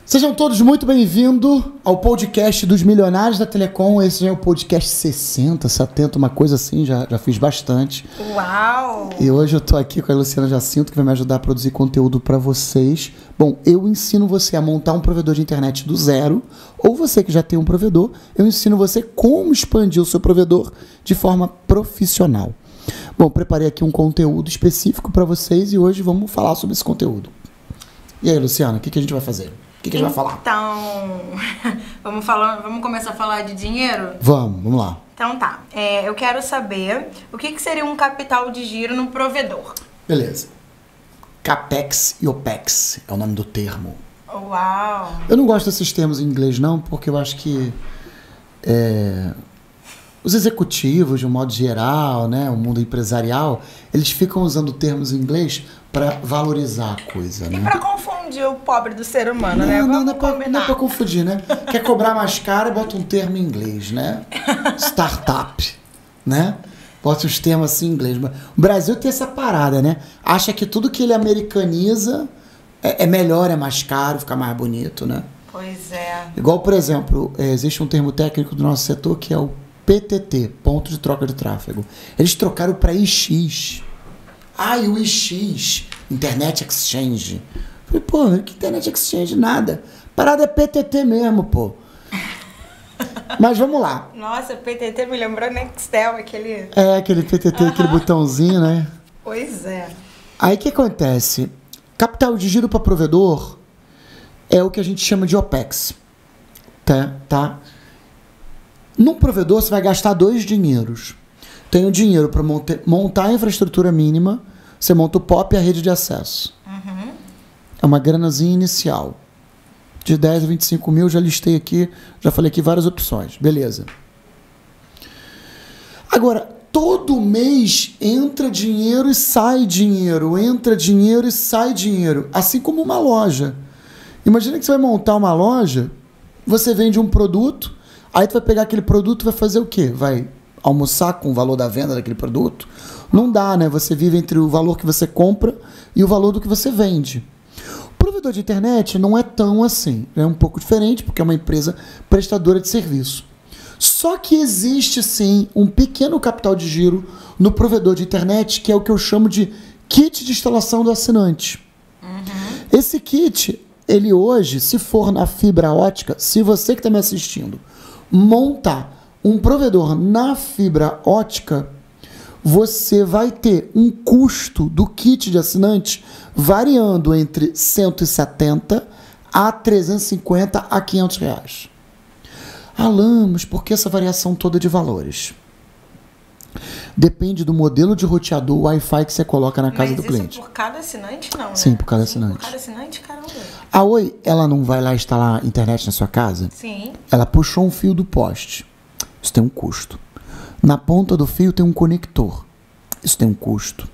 Sejam todos muito bem-vindos ao podcast dos Milionários da Telecom. Esse já é o podcast 60, 70, uma coisa assim, já fiz bastante. Uau! E hoje eu tô aqui com a Luciana Jacinto, que vai me ajudar a produzir conteúdo para vocês. Bom, eu ensino você a montar um provedor de internet do zero, ou você que já tem um provedor, eu ensino você como expandir o seu provedor de forma profissional. Bom, preparei aqui um conteúdo específico para vocês e hoje vamos falar sobre esse conteúdo. E aí, Luciana, o que a gente vai fazer? O que a gente vai falar? Então, vamos começar a falar de dinheiro? Vamos lá. Então tá, eu quero saber o que seria um capital de giro no provedor. Beleza. CAPEX e OPEX é o nome do termo. Uau! Eu não gosto desses termos em inglês não, porque eu acho que os executivos, de um modo geral, né, o mundo empresarial, eles ficam usando termos em inglês para valorizar a coisa, né? E para confundir o pobre do ser humano, né? Não Vamos é pra confundir, né? Quer cobrar mais caro, bota um termo em inglês, né? Startup, né? Bota os termos assim em inglês. O Brasil tem essa parada, né? Acha que tudo que ele americaniza é melhor, é mais caro, fica mais bonito, né? Pois é. Igual, por exemplo, existe um termo técnico do nosso setor que é o PTT, ponto de troca de tráfego. Eles trocaram para IX. E o IX, Internet Exchange. Falei, pô, que Internet Exchange? Nada. Parada é PTT mesmo, pô. Mas vamos lá. Nossa, PTT me lembrou Nextel, aquele... Aquele PTT, aquele botãozinho, né? Pois é. Aí o que acontece? Capital de giro para provedor é o que a gente chama de OPEX. Tá? Num provedor você vai gastar dois dinheiros. Tem o dinheiro para montar a infraestrutura mínima, você monta o POP e a rede de acesso. Uhum. É uma granazinha inicial. De 10 a 25 mil, já listei aqui, já falei aqui várias opções. Beleza. Agora, todo mês entra dinheiro e sai dinheiro. Entra dinheiro e sai dinheiro. Assim como uma loja. Imagina que você vai montar uma loja, você vende um produto, aí tu vai pegar aquele produto e vai fazer o quê? Vai almoçar com o valor da venda daquele produto? Não dá, né? Você vive entre o valor que você compra e o valor do que você vende. O provedor de internet não é tão assim. É um pouco diferente, porque é uma empresa prestadora de serviço. Só que existe, sim, um pequeno capital de giro no provedor de internet, que é o que eu chamo de kit de instalação do assinante. Uhum. Esse kit, ele hoje, se for na fibra ótica, se você que está me assistindo montar um provedor na fibra ótica, você vai ter um custo do kit de assinante variando entre 170 a 350 a 500 reais. Alan, mas por que essa variação toda de valores? Depende do modelo de roteador Wi-Fi que você coloca na casa do cliente. Por cada assinante, não, né? Sim, por cada assinante. Por cada assinante, caramba. A Oi, ela não vai lá instalar internet na sua casa? Sim. Ela puxou um fio do poste. Isso tem um custo. Na ponta do fio tem um conector. Isso tem um custo.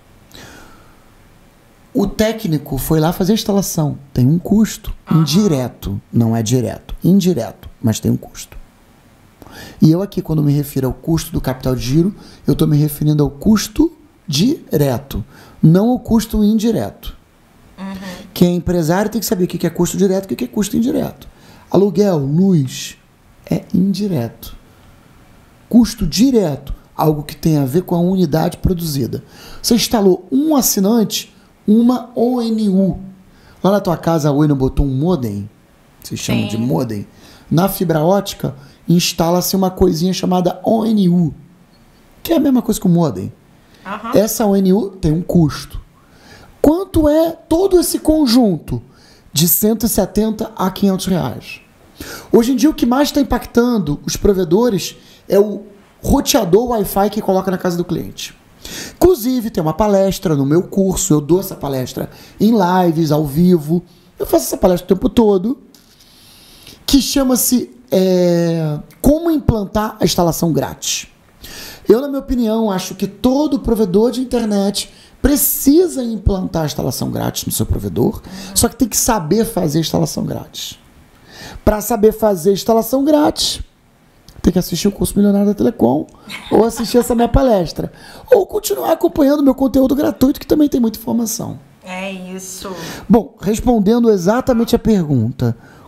O técnico foi lá fazer a instalação. Tem um custo. Indireto. Não é direto. Indireto. Mas tem um custo. E eu aqui, quando me refiro ao custo do capital de giro, eu estou me referindo ao custo direto. Não ao custo indireto. Quem é empresário tem que saber o que é custo direto e o que é custo indireto. Aluguel, luz, é indireto. Custo direto, algo que tem a ver com a unidade produzida. Você instalou um assinante, uma ONU. Lá na tua casa a Oi não botou um modem? Vocês chamam de modem? Na fibra ótica, instala-se uma coisinha chamada ONU, que é a mesma coisa que o modem. Uhum. Essa ONU tem um custo. Quanto é todo esse conjunto? De 170 a 500 reais. Hoje em dia, o que mais está impactando os provedores é o roteador Wi-Fi que coloca na casa do cliente. Inclusive, tem uma palestra no meu curso, eu dou essa palestra em lives, ao vivo. Eu faço essa palestra o tempo todo, que chama-se Como Implantar a Instalação Grátis. Eu, na minha opinião, acho que todo provedor de internet precisa implantar a instalação grátis no seu provedor, só que tem que saber fazer a instalação grátis. Para saber fazer a instalação grátis, tem que assistir o curso Milionário da Telecom, ou assistir essa minha palestra, ou continuar acompanhando meu conteúdo gratuito, que também tem muita informação. É isso. Bom, respondendo exatamente a pergunta,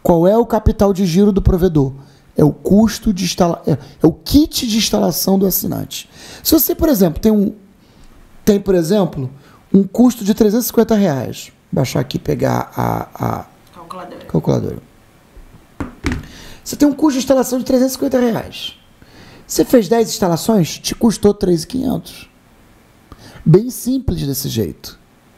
Qual é o capital de giro do provedor? É o custo de é o kit de instalação do assinante. Se você, por exemplo, tem por exemplo, um custo de R$350. Vou baixar aqui e pegar a calculadora. Você tem um custo de instalação de R$350. Você fez 10 instalações, te custou R$3.500. Bem simples desse jeito.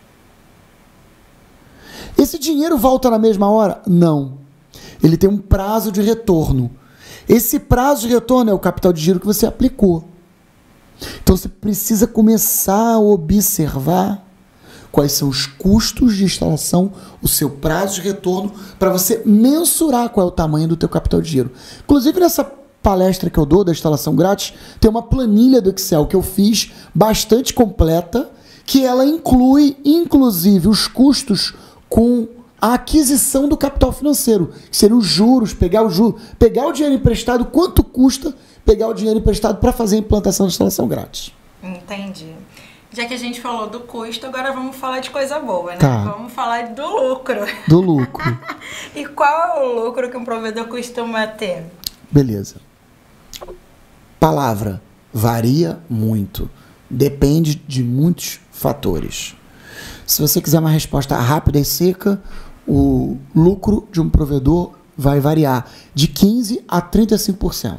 Esse dinheiro volta na mesma hora? Não. Ele tem um prazo de retorno. Esse prazo de retorno é o capital de giro que você aplicou. Então você precisa começar a observar quais são os custos de instalação, o seu prazo de retorno, para você mensurar qual é o tamanho do teu capital de giro. Inclusive nessa palestra que eu dou da instalação grátis, tem uma planilha do Excel que eu fiz bastante completa, que ela inclui inclusive os custos com a aquisição do capital financeiro, que seriam os juros, pegar o dinheiro emprestado, quanto custa pegar o dinheiro emprestado para fazer a implantação da instalação grátis. Entendi. Já que a gente falou do custo, agora vamos falar de coisa boa, né? Tá. Vamos falar do lucro. Do lucro. E qual é o lucro que um provedor costuma ter? Beleza. Palavra varia muito. Depende de muitos fatores. Se você quiser uma resposta rápida e seca, o lucro de um provedor vai variar de 15% a 35%.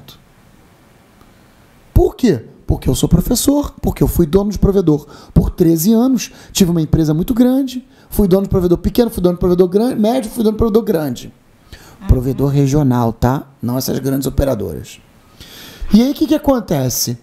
Por quê? Porque eu sou professor, porque eu fui dono de provedor por 13 anos, tive uma empresa muito grande, fui dono de provedor pequeno, fui dono de provedor médio, fui dono de provedor grande. Provedor regional, tá? Não essas grandes operadoras. E aí o que acontece?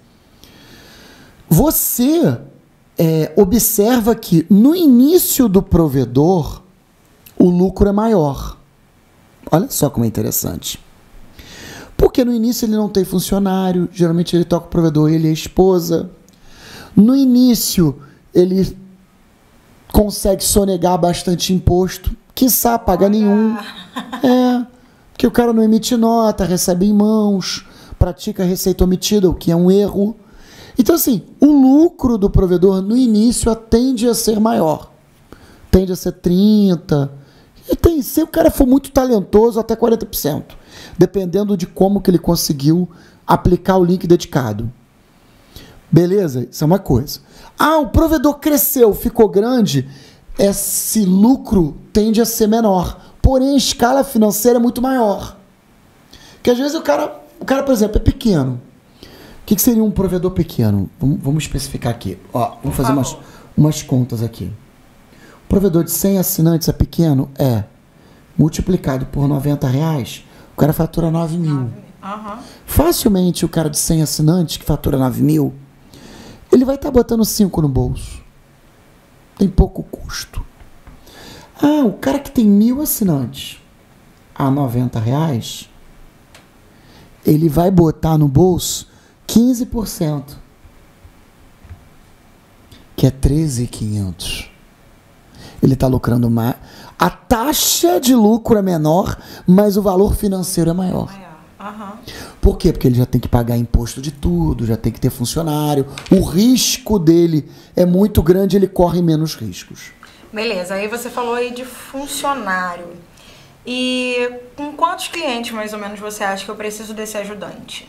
Você observa que no início do provedor o lucro é maior. Olha só como é interessante. Porque no início ele não tem funcionário, geralmente ele toca o provedor, ele é esposa. No início ele consegue sonegar bastante imposto, quiçá pagar nenhum. Porque o cara não emite nota, recebe em mãos, pratica receita omitida, o que é um erro. Então, assim, o lucro do provedor no início tende a ser maior. Tende a ser 30%. E se o cara for muito talentoso, até 40%. Dependendo de como que ele conseguiu aplicar o link dedicado. Beleza? Isso é uma coisa. O provedor cresceu, ficou grande, esse lucro tende a ser menor. Porém, a escala financeira é muito maior. Porque às vezes o cara, por exemplo, é pequeno. O que seria um provedor pequeno? Vamos especificar aqui. Vamos fazer umas contas aqui. O provedor de 100 assinantes é pequeno? Multiplicado por R$90, o cara fatura 9 mil. Uhum. Facilmente o cara de 100 assinantes que fatura 9 mil, ele vai estar botando 5 no bolso. Tem pouco custo. O cara que tem 1.000 assinantes a R$90, ele vai botar no bolso 15%, que é 13.500. Ele está lucrando mais. A taxa de lucro é menor, mas o valor financeiro é maior. Por quê? Porque ele já tem que pagar imposto de tudo, já tem que ter funcionário. O risco dele é muito grande, ele corre menos riscos. Beleza, aí você falou aí de funcionário. E com quantos clientes, mais ou menos, você acha que eu preciso desse ajudante?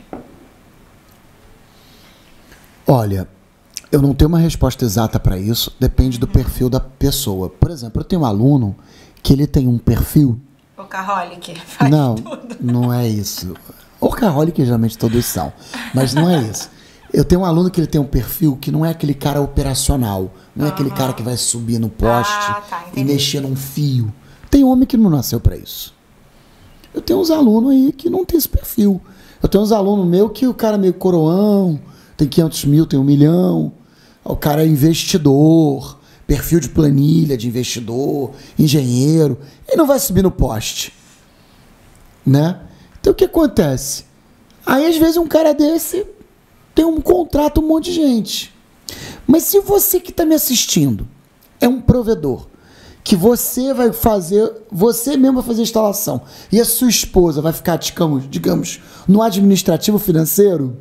Olha, eu não tenho uma resposta exata para isso, depende do perfil da pessoa. Por exemplo, eu tenho um aluno que ele tem um perfil... Workaholic, faz tudo. Não é isso. Workaholic geralmente todos são, mas não é isso. Eu tenho um aluno que ele tem um perfil que não é aquele cara operacional, não é aquele cara que vai subir no poste e mexer num fio. Tem homem que não nasceu para isso. Eu tenho uns alunos aí que não tem esse perfil. Eu tenho uns alunos meus que o cara é meio coroão, tem 500 mil, tem 1 milhão. O cara é investidor, perfil de planilha de investidor, engenheiro. Ele não vai subir no poste, né? Então o que acontece? Aí às vezes um cara desse tem um contrato um monte de gente. Mas se você que está me assistindo é um provedor, que você vai fazer, você mesmo vai fazer a instalação, e a sua esposa vai ficar, digamos, no administrativo financeiro,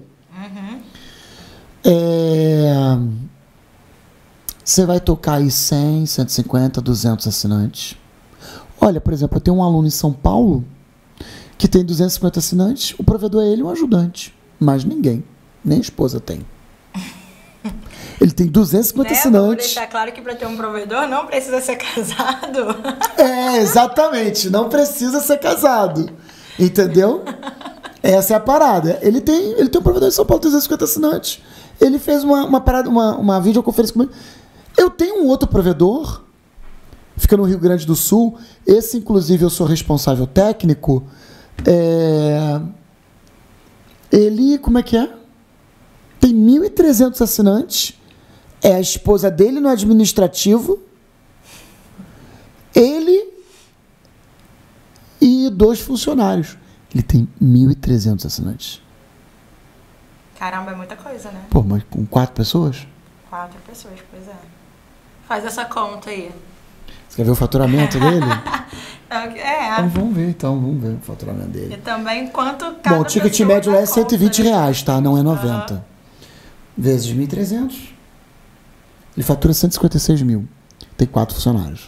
você vai tocar aí 100, 150, 200 assinantes. Olha, por exemplo, eu tenho um aluno em São Paulo que tem 250 assinantes, o provedor é ele e um ajudante. Mais ninguém. Nem a esposa tem. Ele tem 250 assinantes. Vamos deixar claro que para ter um provedor não precisa ser casado. Exatamente. Não precisa ser casado. Entendeu? Essa é a parada. Ele tem um provedor em São Paulo, 250 assinantes. Ele fez uma videoconferência comigo. Eu tenho um outro provedor, fica no Rio Grande do Sul. Esse, inclusive, eu sou responsável técnico. Ele, como é que é? Tem 1.300 assinantes. É a esposa dele no administrativo. Ele e 2 funcionários. Ele tem 1.300 assinantes. Caramba, é muita coisa, né? Pô, mas com 4 pessoas? 4 pessoas, pois é. Faz essa conta aí. Você quer ver o faturamento dele? É. Vamos ver o faturamento dele. E também quanto cada Bom, o ticket médio lá é R$120, tá? Não é 90. Vezes 1.300. Ele fatura 156 mil. Tem 4 funcionários.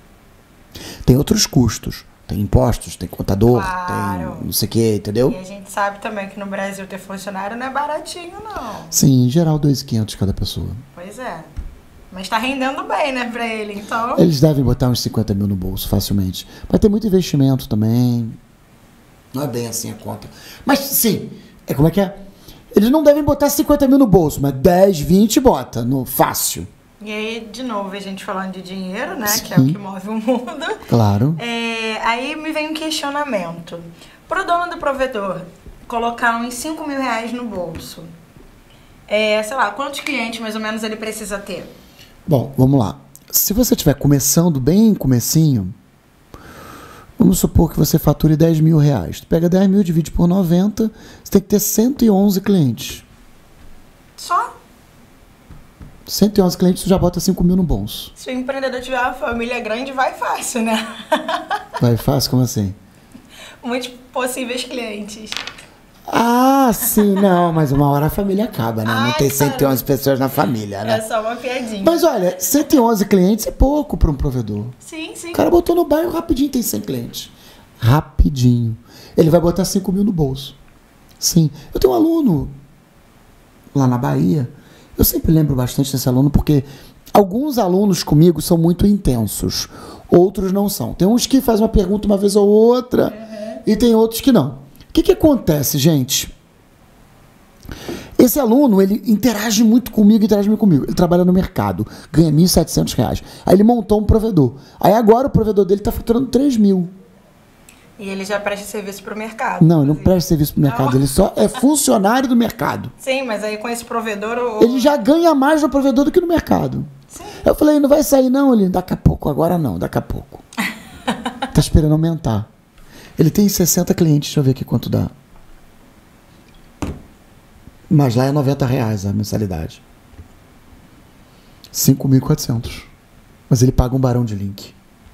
Tem outros custos. Tem impostos, tem contador, claro. Tem não sei o que, entendeu? E a gente sabe também que no Brasil ter funcionário não é baratinho, não. Sim, em geral 2.500 cada pessoa. Pois é. Mas tá rendendo bem, né, pra ele, então... Eles devem botar uns 50 mil no bolso, facilmente. Vai ter muito investimento também. Não é bem assim a conta. Mas, sim, como é que é? Eles não devem botar 50 mil no bolso, mas 10, 20 bota, no fácil. E aí, de novo, a gente falando de dinheiro, né, sim, que é o que move o mundo. Claro. Aí me vem um questionamento. Pro dono do provedor colocar uns 5 mil reais no bolso, sei lá, quantos clientes mais ou menos ele precisa ter? Bom, vamos lá. Se você estiver começando bem comecinho, vamos supor que você fature 10 mil reais. Tu pega 10 mil, divide por 90, você tem que ter 111 clientes. Só? 111 clientes, tu já bota 5 mil no bolso. Se o empreendedor tiver uma família grande, vai fácil, né? Vai fácil? Como assim? Muitos possíveis clientes. Ah, sim, não, mas uma hora a família acaba, né? Não tem 111 pessoas na família, né? É só uma piadinha. Mas olha, 111 clientes é pouco para um provedor. Sim, sim. O cara botou no bairro rapidinho, tem 100 clientes. Rapidinho. Ele vai botar 5 mil no bolso. Sim. Eu tenho um aluno lá na Bahia. Eu sempre lembro bastante desse aluno porque alguns alunos comigo são muito intensos. Outros não são. Tem uns que fazem uma pergunta uma vez ou outra e tem outros que não. O que acontece, gente? Esse aluno, ele interage muito comigo. Ele trabalha no mercado, ganha R$1.700. Aí ele montou um provedor. Aí agora o provedor dele está faturando 3 mil. E ele já presta serviço para o mercado. Não, ele não presta serviço para o mercado. Ele só é funcionário do mercado. Sim, mas aí com esse provedor... Ele já ganha mais no provedor do que no mercado. Sim. Eu falei, não vai sair não? Ele, daqui a pouco. Agora não, daqui a pouco. Tá esperando aumentar. Ele tem 60 clientes, deixa eu ver aqui quanto dá. Mas lá é R$90 a mensalidade. 5.400. Mas ele paga um barão de link.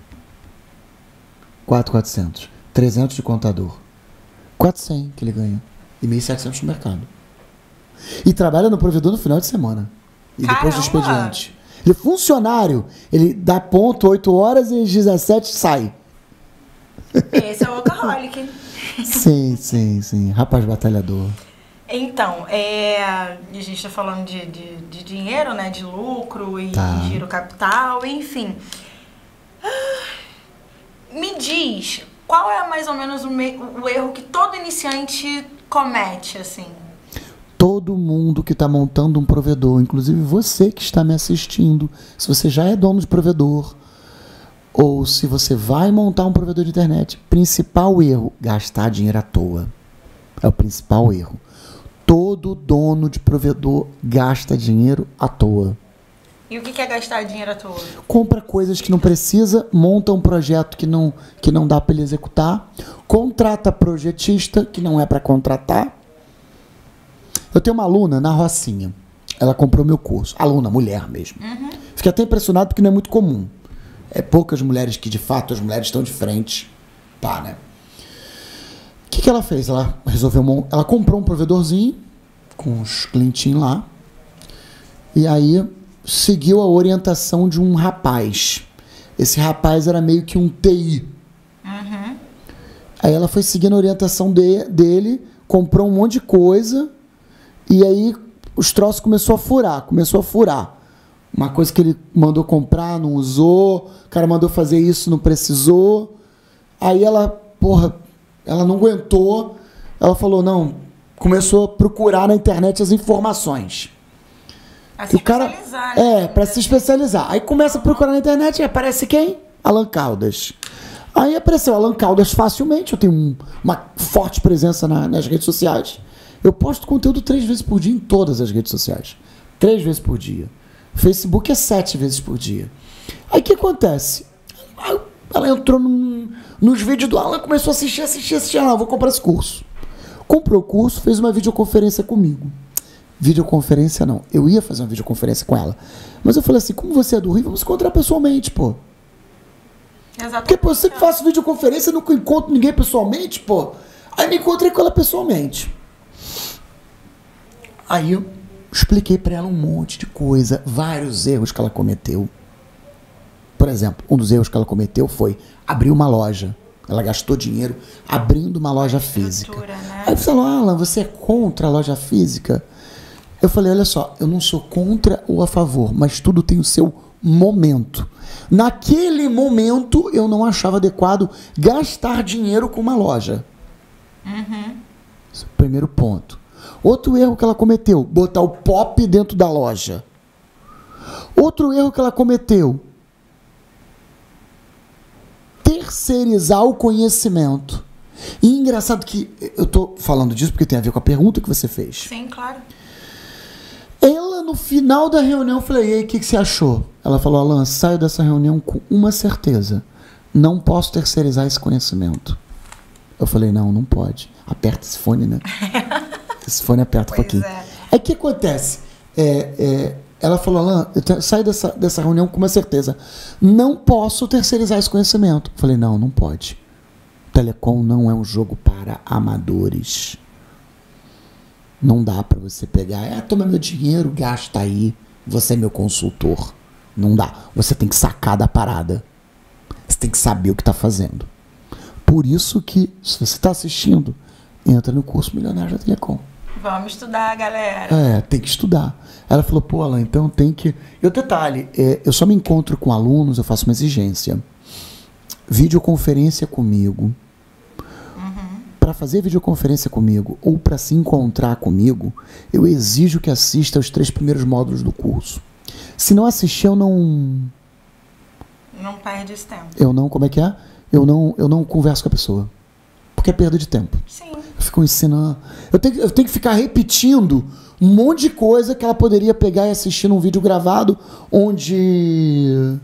4.400. 300 de contador. 400 que ele ganha. E 1.700 no mercado. E trabalha no provedor no final de semana. E depois do expediente. Ele é funcionário. Ele dá ponto 8 horas e às 17 sai. Esse é o workaholic. Sim. Rapaz batalhador. Então, a gente tá falando de dinheiro, né? De lucro e de giro capital, enfim. Me diz, qual é mais ou menos o erro que todo iniciante comete, assim? Todo mundo que está montando um provedor, inclusive você que está me assistindo, se você já é dono de provedor, ou se você vai montar um provedor de internet, principal erro, gastar dinheiro à toa. É o principal erro. Todo dono de provedor gasta dinheiro à toa. E o que é gastar dinheiro à toa? Compra coisas que não precisa, monta um projeto que não dá para ele executar, contrata projetista que não é para contratar. Eu tenho uma aluna na Rocinha, ela comprou meu curso, aluna, mulher mesmo. Fiquei até impressionado porque não é muito comum. É poucas mulheres que, de fato, as mulheres estão de frente. Pá, né? O que ela fez? Ela resolveu... Ela comprou um provedorzinho com os clientinhos lá. E aí seguiu a orientação de um rapaz. Esse rapaz era meio que um TI. Aí ela foi seguindo a orientação dele, comprou um monte de coisa, e aí os troços começou a furar. Uma coisa que ele mandou comprar, não usou, o cara mandou fazer isso, não precisou. Aí ela não aguentou, ela falou, não, começou a procurar na internet as informações. Pra se especializar, né? Pra se especializar. Aí começa a procurar na internet e aparece quem? Alan Caldas. Aí apareceu Alan Caldas facilmente, eu tenho uma forte presença nas redes sociais. Eu posto conteúdo 3 vezes por dia em todas as redes sociais. 3 vezes por dia. Facebook é 7 vezes por dia. Aí o que acontece? Ela entrou nos vídeos do Alan, começou a assistir. Ah, vou comprar esse curso. Comprou o curso, fez uma videoconferência comigo. Videoconferência não. Eu ia fazer uma videoconferência com ela. Mas eu falei assim, como você é do Rio, vamos encontrar pessoalmente, pô. Exatamente. Porque pô, você que faço videoconferência, eu nunca encontro ninguém pessoalmente, pô. Aí me encontrei com ela pessoalmente. Aí eu expliquei pra ela um monte de coisa, vários erros que ela cometeu. Por exemplo, um dos erros que ela cometeu foi abrir uma loja. Ela gastou dinheiro abrindo uma loja física. Né? Aí você falou, Alan, você é contra a loja física? Eu falei, olha só, eu não sou contra ou a favor, mas tudo tem o seu momento. Naquele momento, eu não achava adequado gastar dinheiro com uma loja. Esse é o primeiro ponto. Outro erro que ela cometeu, botar o pop dentro da loja. Outro erro que ela cometeu, terceirizar o conhecimento. E engraçado que eu tô falando disso porque tem a ver com a pergunta que você fez. Sim, claro. Ela, no final da reunião, eu falei, e aí, o que você achou? Ela falou, Alan, saio dessa reunião com uma certeza. Não posso terceirizar esse conhecimento. Eu falei, não pode. Aperta esse fone, né? Esse fone aperta um pouquinho. Aí o que acontece? Ela falou, Alan, eu saio dessa reunião com uma certeza. Não posso terceirizar esse conhecimento. Eu falei, não pode. Telecom não é um jogo para amadores. Não dá para você pegar, toma meu dinheiro, gasta aí, você é meu consultor. Não dá. Você tem que sacar da parada. Você tem que saber o que está fazendo. Por isso que, se você está assistindo, entra no curso Milionário da Telecom. Vamos estudar, galera. Tem que estudar. Ela falou, pô, Alan, então tem que... E o detalhe, eu só me encontro com alunos, eu faço uma exigência. Videoconferência comigo. Para fazer videoconferência comigo ou para se encontrar comigo, eu exijo que assista aos 3 primeiros módulos do curso. Se não assistir, eu não... Não perde esse tempo. Eu não, como é que é? Eu não converso com a pessoa. Porque é perda de tempo. Sim. Eu fico ensinando. Eu tenho que ficar repetindo um monte de coisa que ela poderia pegar e assistir num vídeo gravado onde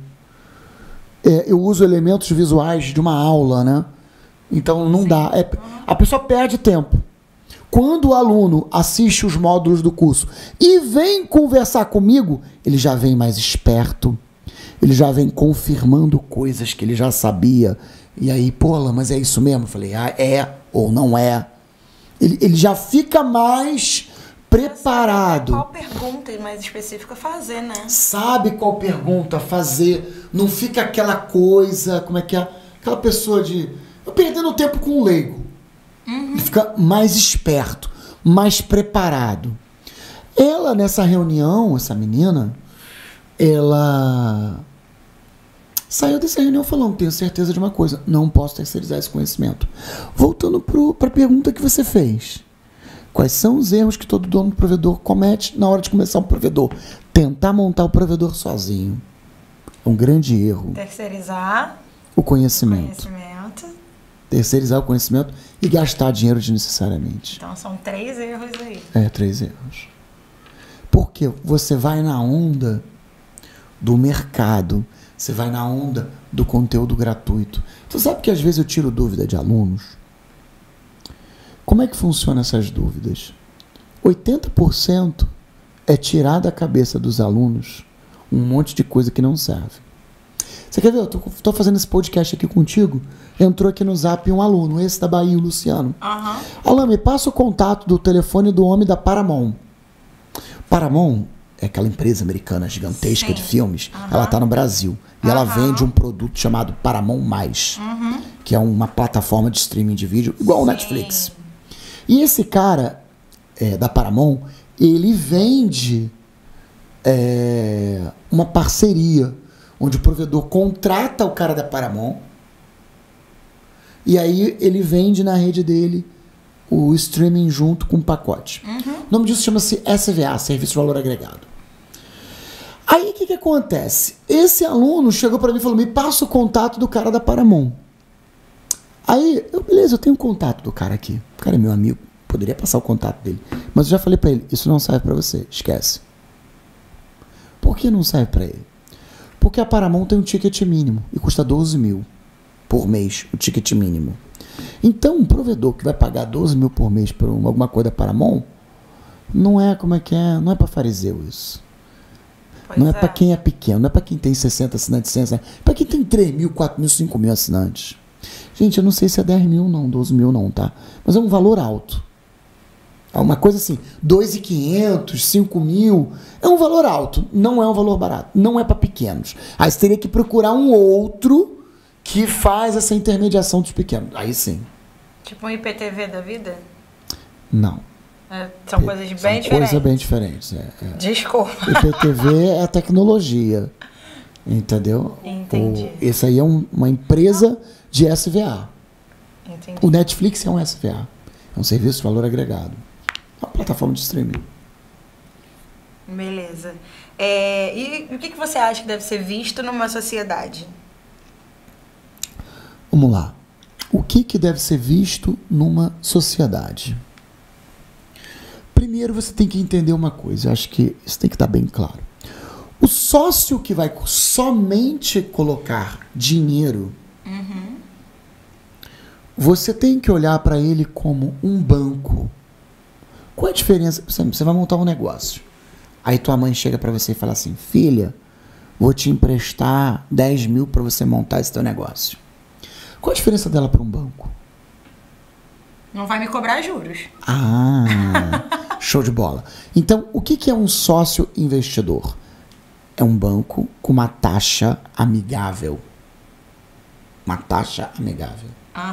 eu uso elementos visuais de uma aula, né? Então não dá. A pessoa perde tempo. Quando o aluno assiste os módulos do curso e vem conversar comigo, ele já vem mais esperto, ele já vem confirmando coisas que ele já sabia. E aí, pô, mas é isso mesmo? Eu falei, é ou não é. Ele já fica mais preparado. Qual pergunta mais específica fazer, né? Sabe qual pergunta fazer. Não fica aquela coisa, como é que é? Aquela pessoa perdendo tempo com o leigo. Ele fica mais esperto, mais preparado. Ela, nessa reunião, essa menina, ela saiu dessa reunião falando, tenho certeza de uma coisa, não posso terceirizar esse conhecimento. Voltando para a pergunta que você fez. Quais são os erros que todo dono do provedor comete na hora de começar um provedor? Tentar montar o provedor sozinho. É um grande erro. Terceirizar o conhecimento. Terceirizar o conhecimento e gastar dinheiro desnecessariamente. Então são 3 erros aí. 3 erros. Porque você vai na onda do mercado, você vai na onda do conteúdo gratuito. Você sabe que às vezes eu tiro dúvida de alunos? Como é que funcionam essas dúvidas? 80% é tirar da cabeça dos alunos um monte de coisa que não serve. Você quer ver? Eu tô fazendo esse podcast aqui contigo. Entrou aqui no Zap um aluno, esse da Bahia, o Luciano. Alan, me passa o contato do telefone do homem da Paramount. Paramount é aquela empresa americana gigantesca de filmes. Ela tá no Brasil. E ela vende um produto chamado Paramount+. que é uma plataforma de streaming de vídeo, igual o Netflix. E esse cara da Paramount, ele vende uma parceria, onde o provedor contrata o cara da Paramount e aí ele vende na rede dele o streaming junto com o pacote. O nome disso chama-se SVA, Serviço de Valor Agregado. Aí o que acontece? Esse aluno chegou para mim e falou, me passa o contato do cara da Paramount. Aí, beleza, eu tenho um contato do cara aqui. O cara é meu amigo, poderia passar o contato dele. Mas eu já falei para ele, isso não serve para você, esquece. Por que não serve para ele? Porque a Paramount tem um ticket mínimo e custa 12 mil por mês, o ticket mínimo. Então, um provedor que vai pagar 12 mil por mês por alguma coisa da Paramount, não é, não é para fariseu isso. Não é para quem é pequeno, não é para quem tem 60 assinantes, 100 assinantes, é para quem tem 3 mil, 4 mil, 5 mil assinantes. Gente, eu não sei se é 10 mil não, 12 mil não, tá? Mas é um valor alto. É uma coisa assim, 2.500, 5 mil, é um valor alto, não é um valor barato, não é para pequenos. Aí você teria que procurar um outro que faz essa intermediação dos pequenos. Aí sim. Tipo um IPTV da vida? Não. São coisas bem diferentes. Coisas bem diferentes. Desculpa. IPTV é a tecnologia, entendeu? Entendi. Esse aí é uma empresa de SVA. Entendi. O Netflix é um SVA. É um serviço de valor agregado. É uma plataforma de streaming. Beleza. E o que você acha que deve ser visto numa sociedade? Vamos lá. O que deve ser visto numa sociedade? Primeiro você tem que entender uma coisa. Eu acho que isso tem que estar bem claro. O sócio que vai somente colocar dinheiro, você tem que olhar para ele como um banco. Qual é a diferença? Você vai montar um negócio. Aí tua mãe chega para você e fala assim, filha, vou te emprestar 10 mil para você montar esse teu negócio. Qual a diferença dela para um banco? Não vai me cobrar juros. Show de bola. Então, o que é um sócio investidor? É um banco com uma taxa amigável. Uma taxa amigável.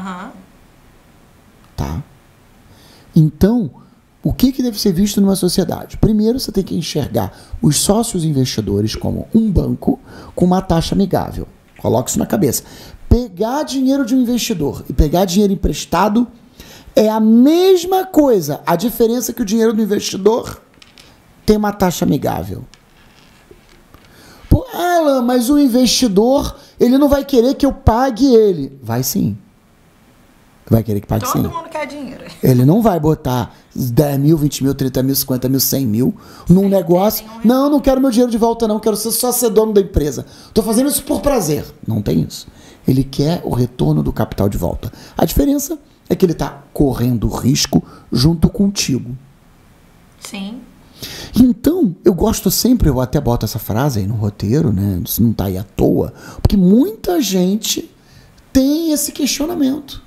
Tá? Então, o que deve ser visto numa sociedade? Primeiro, você tem que enxergar os sócios investidores como um banco com uma taxa amigável. Coloque isso na cabeça. Pegar dinheiro de um investidor e pegar dinheiro emprestado é a mesma coisa. A diferença é que o dinheiro do investidor tem uma taxa amigável. Pô, Alan, mas o investidor, ele não vai querer que eu pague ele. Vai sim. Vai querer que pague sim. Todo mundo quer dinheiro. Ele não vai botar 10 mil, 20 mil, 30 mil, 50 mil, 100 mil num negócio. Não quero meu dinheiro de volta não, quero só ser dono da empresa. Tô fazendo isso por prazer. Não tem isso. Ele quer o retorno do capital de volta. A diferença é que ele está correndo risco junto contigo. Sim. Então, eu gosto sempre, eu até boto essa frase aí no roteiro, né? Isso não está aí à toa, porque muita gente tem esse questionamento.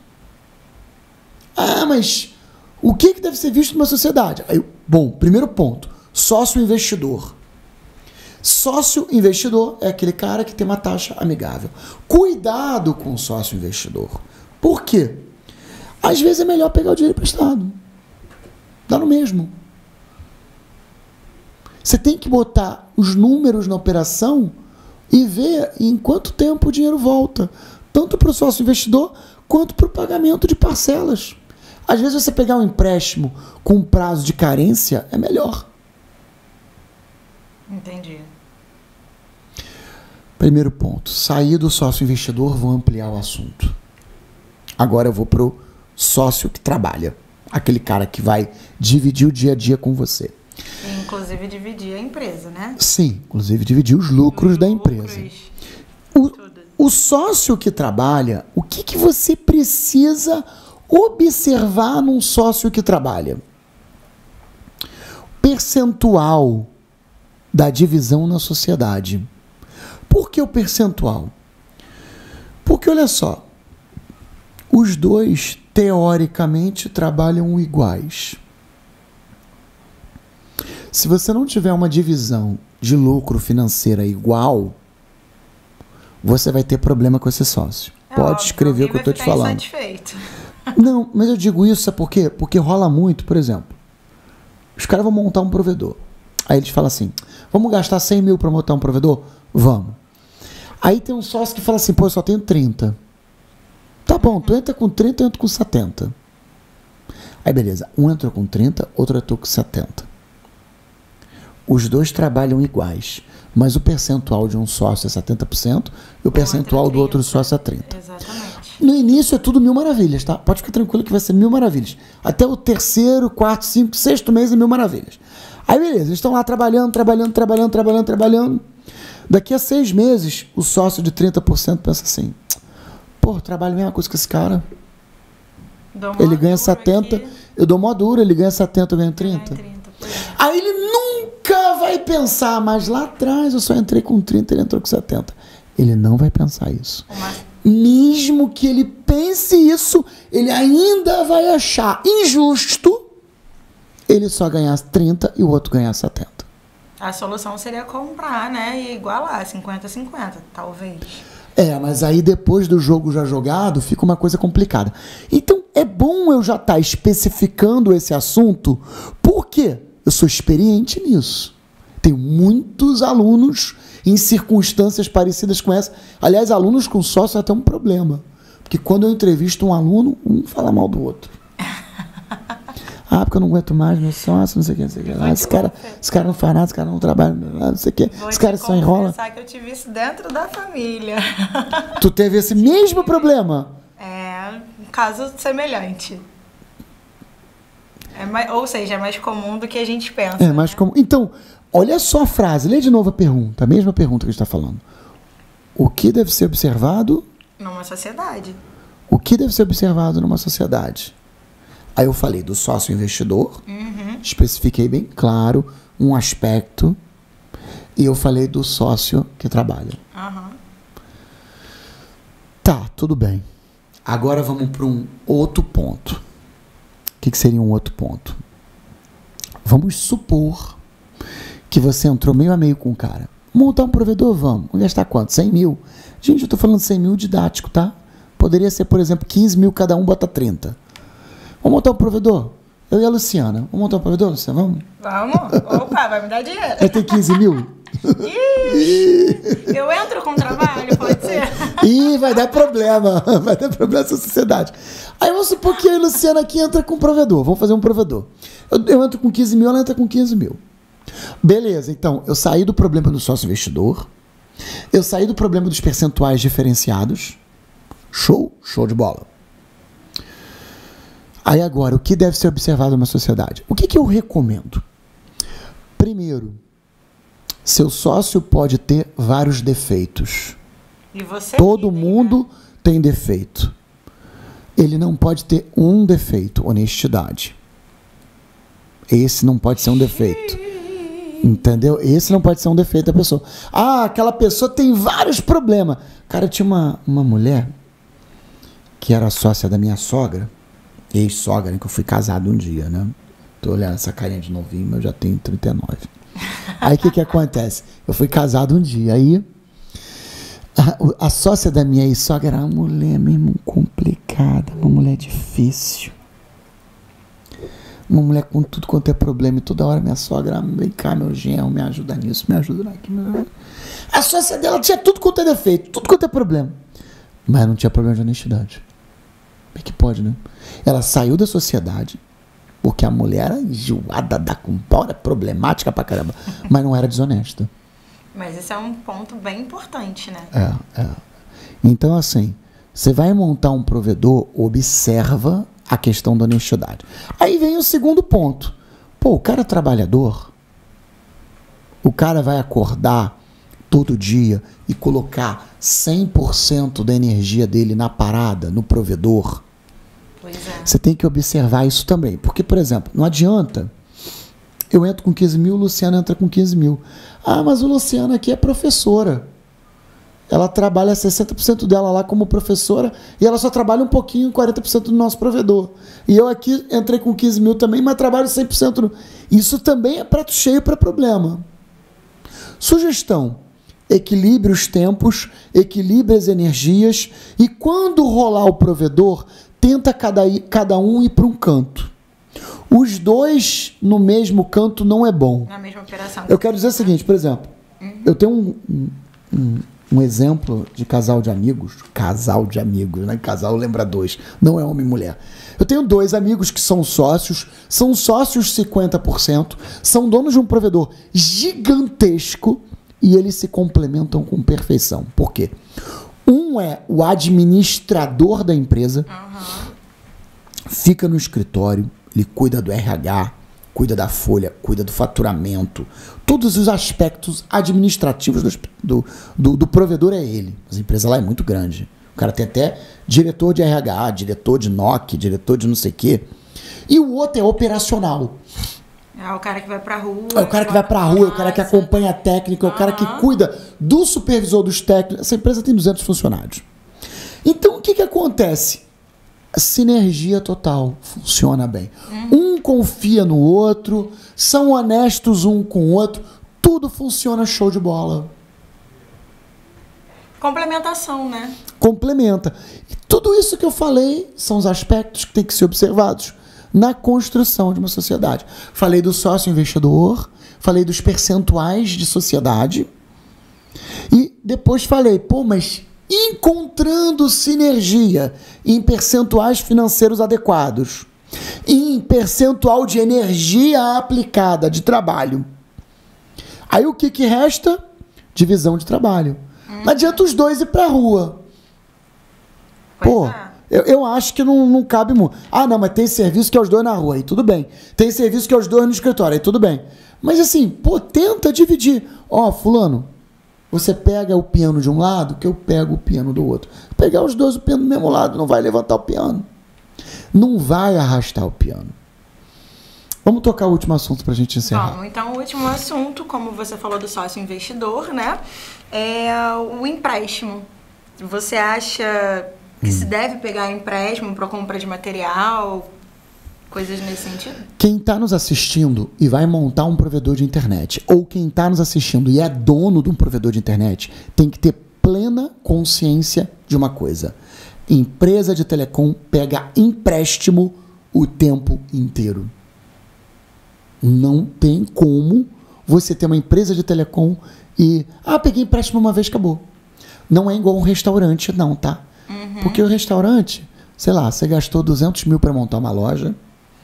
Mas o que deve ser visto numa sociedade? Bom, primeiro ponto, sócio investidor. Sócio investidor é aquele cara que tem uma taxa amigável. Cuidado com o sócio investidor. Por quê? Às vezes é melhor pegar o dinheiro emprestado. Dá no mesmo. Você tem que botar os números na operação e ver em quanto tempo o dinheiro volta. Tanto para o sócio investidor quanto para o pagamento de parcelas. Às vezes você pegar um empréstimo com um prazo de carência é melhor. Entendi. Primeiro ponto, sair do sócio investidor, vou ampliar o assunto. Agora eu vou pro sócio que trabalha, aquele cara que vai dividir o dia a dia com você. Inclusive dividir a empresa, né? Sim, inclusive dividir os lucros da empresa. O sócio que trabalha, o que você precisa observar num sócio que trabalha? Percentual da divisão na sociedade. Por que o percentual? Porque, olha só, os dois, teoricamente, trabalham iguais. Se você não tiver uma divisão de lucro financeira igual, você vai ter problema com esse sócio. pode escrever o que eu estou te falando. Insatisfeito. Não, mas eu digo isso, sabe por quê? Porque rola muito, por exemplo, os caras vão montar um provedor. Aí eles falam assim, vamos gastar 100 mil para montar um provedor? Vamos. Aí tem um sócio que fala assim, pô, eu só tenho 30. Tá bom, tu entra com 30, eu entro com 70. Aí beleza, um entrou com 30, outro entrou com 70. Os dois trabalham iguais, mas o percentual de um sócio é 70% e o percentual do outro sócio é 30%. Exatamente. No início é tudo mil maravilhas, tá? Pode ficar tranquilo que vai ser mil maravilhas. Até o terceiro, quarto, cinco, sexto mês é mil maravilhas. Aí beleza, eles estão lá trabalhando. Daqui a 6 meses, o sócio de 30% pensa assim, pô, trabalho a mesma coisa que esse cara. Ele ganha 70, aqui. Eu dou mó duro, ele ganha 70, eu ganho 30. Aí ele nunca vai pensar, mas lá atrás eu só entrei com 30, ele entrou com 70. Ele não vai pensar isso. Mesmo que ele pense isso, ele ainda vai achar injusto ele só ganhar 30 e o outro ganhar 70. A solução seria comprar, né? E igualar, 50-50, talvez. Mas aí depois do jogo já jogado, fica uma coisa complicada. Então, é bom eu já estar especificando esse assunto, porque eu sou experiente nisso. Tenho muitos alunos em circunstâncias parecidas com essa. Aliás, alunos com sócio é até um problema. Porque quando eu entrevisto um aluno, um fala mal do outro. Porque eu não aguento mais meu sócio, não sei o que, não sei o que. Esse cara não faz nada, esse cara não trabalha, não sei o que. Esse cara só enrola. Vou que eu tive isso dentro da família. Tu teve esse mesmo problema? Um caso semelhante. Ou seja, é mais comum do que a gente pensa. É mais comum. Então, olha só a frase, lê de novo a pergunta, a mesma pergunta que a gente está falando. O que deve ser observado? Numa sociedade. O que deve ser observado numa sociedade? Aí eu falei do sócio investidor, especifiquei bem claro um aspecto, e eu falei do sócio que trabalha. Tá, tudo bem. Agora vamos para um outro ponto. O que seria um outro ponto? Vamos supor que você entrou meio a meio com o cara. Montar um provedor, vamos gastar quanto? 100 mil? Gente, eu estou falando 100 mil didático, tá? Poderia ser, por exemplo, 15 mil, cada um bota 30. Vamos montar um provedor? Eu e a Luciana. Vamos montar um provedor, Luciana? Vamos? Vamos. Opa, vai me dar dinheiro. Aí tem 15 mil? Eu entro com trabalho, pode ser? Vai dar problema. Vai dar problema nessa sociedade. Aí vamos supor que a Luciana aqui entra com um provedor. Vamos fazer um provedor. Eu entro com 15 mil, ela entra com 15 mil. Beleza, então, eu saí do problema do sócio investidor. Eu saí do problema dos percentuais diferenciados. Show de bola. Aí agora, o que deve ser observado numa sociedade? O que eu recomendo? Primeiro, seu sócio pode ter vários defeitos. E você Todo mundo tem defeito. Ele não pode ter um defeito, honestidade. Esse não pode ser um defeito. Entendeu? Esse não pode ser um defeito da pessoa. Aquela pessoa tem vários problemas. Cara, tinha uma mulher que era sócia da minha sogra, ex-sogra, que eu fui casado um dia, né? Tô olhando essa carinha de novinho, mas eu já tenho 39. Aí o que acontece? Eu fui casado um dia, aí a sócia da minha ex-sogra era uma mulher mesmo complicada, uma mulher difícil. Uma mulher com tudo quanto é problema, e toda hora minha sogra, vem cá, meu genro, me ajuda nisso, me ajuda naquilo. A sócia dela tinha tudo quanto é defeito, tudo quanto é problema, mas não tinha problema de honestidade. Como é que pode, né? Ela saiu da sociedade, porque a mulher era enjoada da compora, problemática pra caramba, mas não era desonesta. Mas esse é um ponto bem importante, né? Então, assim, você vai montar um provedor, observa a questão da honestidade. Aí vem o segundo ponto. O cara é trabalhador, o cara vai acordar todo dia e colocar 100% da energia dele na parada, no provedor. Pois é. Você tem que observar isso também. Porque, por exemplo, não adianta eu entro com 15 mil, o Luciano entra com 15 mil. Mas o Luciano aqui é professora. Ela trabalha 60% dela lá como professora e ela só trabalha um pouquinho, 40% do nosso provedor. E eu aqui entrei com 15 mil também, mas trabalho 100%. Isso também é prato cheio para problema. Sugestão. equilibre os tempos, equilibre as energias e quando rolar o provedor, tenta cada um ir para um canto. Os dois no mesmo canto não é bom. Na mesma operação. Eu quero dizer o seguinte, por exemplo, eu tenho um exemplo de casal de amigos, né? Casal lembra dois, não é homem e mulher. Eu tenho dois amigos que são sócios 50%, são donos de um provedor gigantesco e eles se complementam com perfeição. Por quê? Um é o administrador da empresa, fica no escritório, ele cuida do RH, cuida da folha, cuida do faturamento, todos os aspectos administrativos do provedor é ele. Mas a empresa lá é muito grande. O cara tem até diretor de RH, diretor de NOC, diretor de não sei o quê. E o outro é operacional. É o cara que vai pra rua. É o cara que vai pra rua, é o cara que acompanha a técnica, é o cara que cuida do supervisor dos técnicos. Essa empresa tem 200 funcionários. Então, o que acontece? A sinergia total funciona bem. Um confia no outro, são honestos um com o outro, tudo funciona show de bola. Complementação, né? Complementa. E tudo isso que eu falei são os aspectos que têm que ser observados na construção de uma sociedade. Falei do sócio investidor, falei dos percentuais de sociedade e depois falei, mas encontrando sinergia em percentuais financeiros adequados, em percentual de energia aplicada de trabalho. Aí o que resta? Divisão de trabalho. Não adianta os dois ir pra rua. Eu acho que não cabe muito. Não, mas tem serviço que é os dois na rua, aí tudo bem. Tem serviço que é os dois no escritório, aí tudo bem. Mas assim, tenta dividir. Fulano, você pega o piano de um lado, que eu pego o piano do outro. Pegar os dois o piano do mesmo lado, não vai levantar o piano. Não vai arrastar o piano. Vamos tocar o último assunto pra gente encerrar. Bom, então o último assunto, como você falou do sócio investidor, né? É o empréstimo. Você acha que se deve pegar empréstimo para compra de material, coisas nesse sentido? Quem está nos assistindo e vai montar um provedor de internet, ou quem está nos assistindo e é dono de um provedor de internet, tem que ter plena consciência de uma coisa. Empresa de telecom pega empréstimo o tempo inteiro. Não tem como você ter uma empresa de telecom e... peguei empréstimo uma vez, acabou. Não é igual um restaurante, não, tá? Porque o restaurante, sei lá, você gastou 200 mil para montar uma loja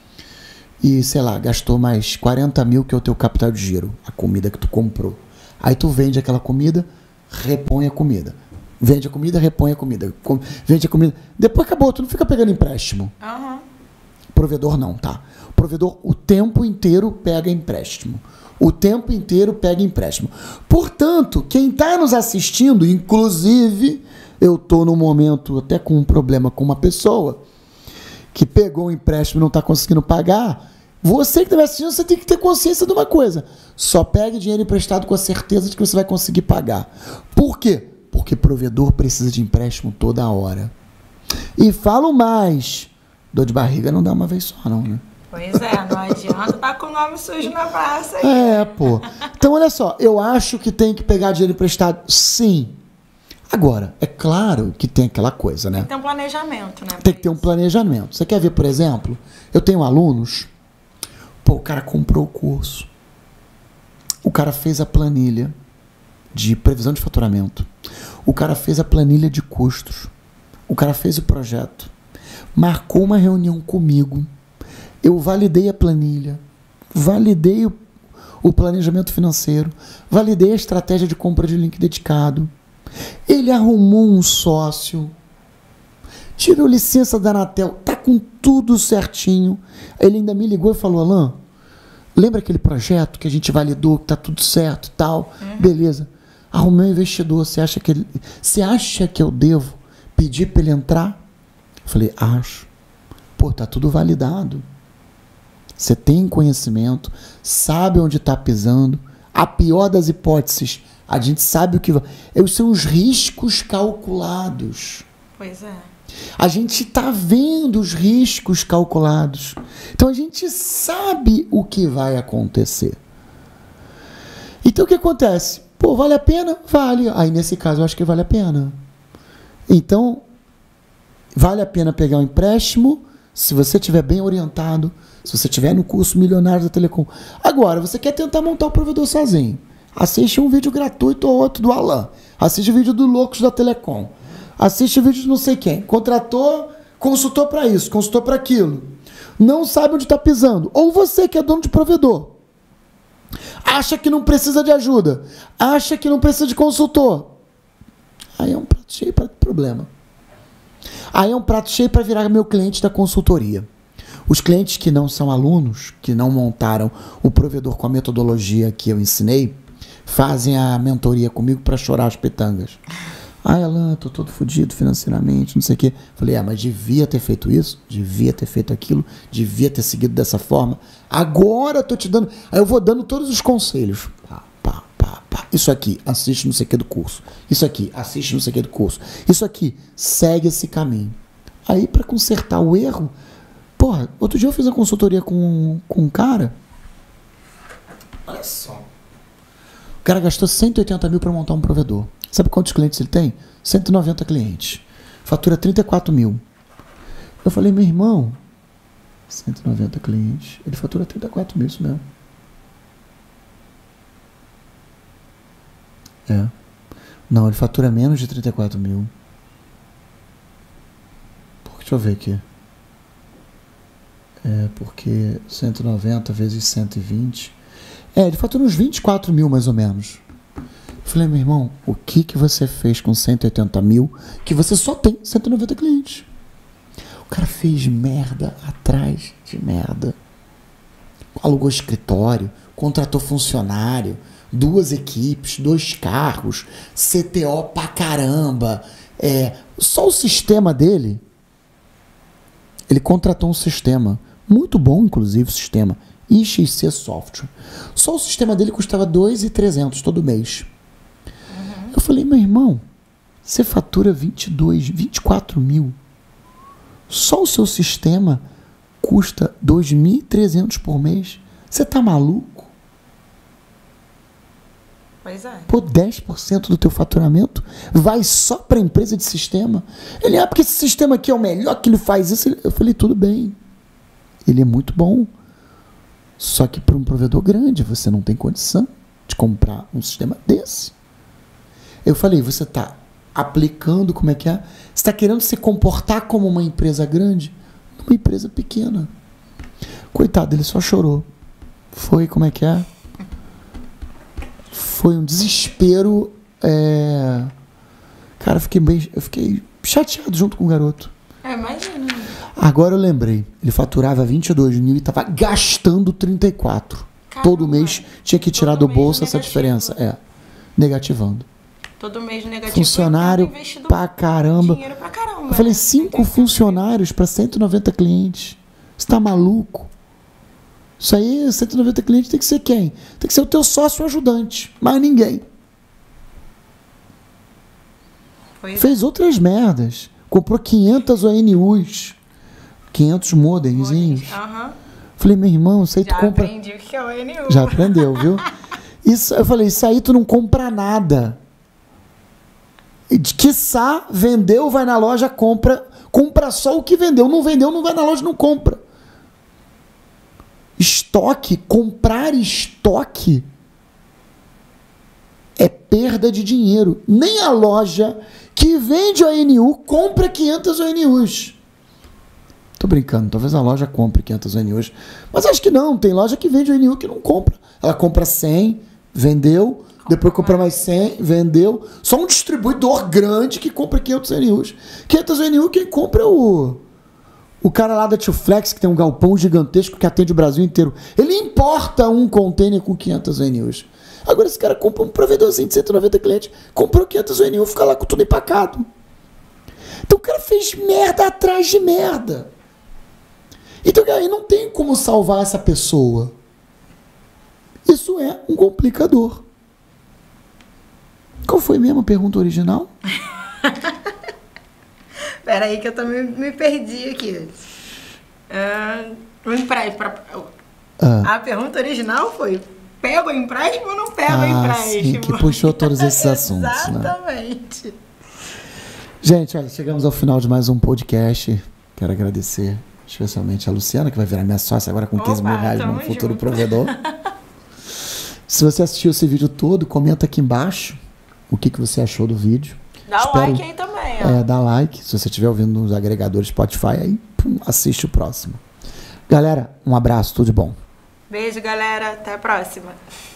e, sei lá, gastou mais 40 mil que é o teu capital de giro, a comida que tu comprou. Aí tu vende aquela comida, repõe a comida. Vende a comida, repõe a comida. Vende a comida. Depois acabou, tu não fica pegando empréstimo. Provedor não, tá? O provedor o tempo inteiro pega empréstimo. O tempo inteiro pega empréstimo. Portanto, quem está nos assistindo, inclusive, eu estou no momento até com um problema com uma pessoa que pegou um empréstimo e não está conseguindo pagar. Você que está assistindo, você tem que ter consciência de uma coisa. Só pegue dinheiro emprestado com a certeza de que você vai conseguir pagar. Por quê? Porque provedor precisa de empréstimo toda hora. E falo mais. Dor de barriga não dá uma vez só, não, né? Pois é, não adianta estar com o nome sujo na praça aí. Então, olha só, eu acho que tem que pegar dinheiro emprestado, sim. Agora, é claro que tem aquela coisa, né? Tem que ter um planejamento, né? Tem que ter um planejamento. Você quer ver, por exemplo, eu tenho alunos, o cara comprou o curso, o cara fez a planilha de previsão de faturamento, o cara fez a planilha de custos, o cara fez o projeto, marcou uma reunião comigo, eu validei a planilha, validei o planejamento financeiro, validei a estratégia de compra de link dedicado. Ele arrumou um sócio, tirou licença da Anatel, tá com tudo certinho. Ele ainda me ligou e falou: Alan, lembra aquele projeto que a gente validou, que tá tudo certo e tal? Beleza. Arrumei um investidor, você acha que eu devo pedir para ele entrar? Eu falei: acho. Tá tudo validado. Você tem conhecimento, sabe onde está pisando. A pior das hipóteses, a gente sabe o que vai. São os riscos calculados. Pois é. A gente está vendo os riscos calculados. Então a gente sabe o que vai acontecer. Então o que acontece? Pô, vale a pena? Vale. Aí, nesse caso, eu acho que vale a pena. Então, vale a pena pegar um empréstimo se você estiver bem orientado, se você estiver no curso Milionários da Telecom. Agora, você quer tentar montar o provedor sozinho. Assiste um vídeo gratuito ou outro do Alan. Assiste o vídeo do Loucos da Telecom. Assiste o vídeo de não sei quem. Contratou, consultou para isso, consultou para aquilo. Não sabe onde está pisando. Ou você que é dono de provedor. Acha que não precisa de ajuda. Acha que não precisa de consultor. Aí é um prato cheio para problema. Aí é um prato cheio para virar meu cliente da consultoria. Os clientes que não são alunos, que não montaram o provedor com a metodologia que eu ensinei, fazem a mentoria comigo para chorar as pitangas. Ai, Alan, tô todo fodido financeiramente, não sei o quê. Falei, mas devia ter feito isso, devia ter feito aquilo, devia ter seguido dessa forma. Agora eu tô te dando... Aí eu vou dando todos os conselhos. Isso aqui, assiste não sei o que do curso. Isso aqui, assiste não sei o que do curso. Isso aqui, segue esse caminho. Aí, para consertar o erro... Porra, outro dia eu fiz uma consultoria com um cara. Olha só. O cara gastou 180 mil para montar um provedor. Sabe quantos clientes ele tem? 190 clientes. Fatura 34 mil. Eu falei, meu irmão, 190 clientes. Ele fatura 34 mil, isso mesmo. É. Não, ele fatura menos de 34 mil. Deixa eu ver aqui. Porque 190 vezes 120... ele fatura uns 24 mil, mais ou menos. Eu falei, meu irmão, o que você fez com 180 mil que você só tem 190 clientes? O cara fez merda atrás de merda. Alugou escritório, contratou funcionário, 2 equipes, 2 carros, CTO pra caramba. Só o sistema dele, ele contratou um sistema muito bom, inclusive, o sistema IXC Software. Só o sistema dele custava 2.300 todo mês. Eu falei, meu irmão, você fatura 24 mil. Só o seu sistema custa 2.300 por mês. Você tá maluco? Pois é. Pô, 10% do teu faturamento vai só para a empresa de sistema. Ele, porque esse sistema aqui é o melhor, que ele faz isso. Eu falei, tudo bem. Ele é muito bom. Só que para um provedor grande, você não tem condição de comprar um sistema desse. Eu falei, você está aplicando, como é que é? Você está querendo se comportar como uma empresa grande numa empresa pequena. Coitado, ele só chorou. Foi, como é que é? Foi um desespero. Cara, eu fiquei chateado junto com o garoto. Imagina. Agora eu lembrei. Ele faturava 22 mil e estava gastando 34. Caramba. Todo mês tinha que tirar do bolso essa diferença. Negativando. Todo mês negativo. Funcionário pra caramba. Dinheiro pra caramba. Eu falei, 5 funcionários para 190 clientes. Você tá maluco? Isso aí, 190 clientes tem que ser quem? Tem que ser o teu sócio ajudante. Mais ninguém. Fez outras merdas. Comprou 500 ONUs. 500 modemzinhos. Falei, meu irmão, isso aí tu compra... Já aprendi o que é ONU. Já aprendeu, viu? Eu falei, isso aí tu não compra nada. Quiçá, vendeu, vai na loja, compra só o que vendeu. Não vendeu, não vai na loja, não compra. Estoque, comprar estoque é perda de dinheiro. Nem a loja que vende ONU compra 500 ONUs. Tô brincando, talvez a loja compre 500 ONUs. Mas acho que não, tem loja que vende ONU que não compra. Ela compra 100, vendeu, depois compra mais 100, vendeu. Só um distribuidor grande que compra 500 ONUs. 500 ONU quem compra é o cara lá da Tio Flex, que tem um galpão gigantesco que atende o Brasil inteiro. Ele importa um container com 500 ONUs. Agora esse cara compra um provedorzinho de 190 clientes, comprou 500 ONU, fica lá com tudo empacado. Então o cara fez merda atrás de merda. Então aí não tem como salvar essa pessoa. Isso é um complicador. Qual foi mesmo a pergunta original? Espera aí que eu também me perdi aqui. A pergunta original foi pego o empréstimo ou não pego o empréstimo? Sim, que puxou todos esses assuntos. Exatamente. Né? Gente, olha, chegamos ao final de mais um podcast. Quero agradecer especialmente a Luciana, que vai virar minha sócia agora com 15 mil reais no futuro provedor. Se você assistiu esse vídeo todo, comenta aqui embaixo o que você achou do vídeo. Dá like aí também, ó. Dá like. Se você estiver ouvindo nos agregadores Spotify, aí assiste o próximo. Galera, um abraço, tudo de bom. Beijo, galera. Até a próxima.